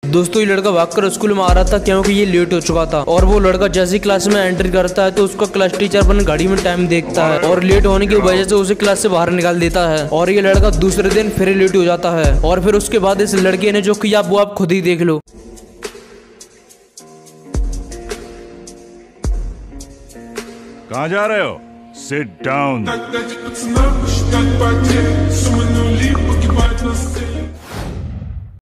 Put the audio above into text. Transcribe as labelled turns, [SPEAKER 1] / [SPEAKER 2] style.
[SPEAKER 1] दोस्तों ये लड़का भागकर स्कूल में आ रहा था क्योंकि ये लेट हो चुका था। और वो लड़का जैसे क्लास में एंट्री करता है तो उसका क्लास टीचर अपन घड़ी में टाइम देखता है और लेट होने की वजह से उसे क्लास से बाहर निकाल देता है। और ये लड़का दूसरे दिन फिर लेट हो जाता है। और फिर उसके बाद इस लड़के ने जो किया वो आप खुद ही देख लो।
[SPEAKER 2] कहाँ जा रहे हो? Sit down.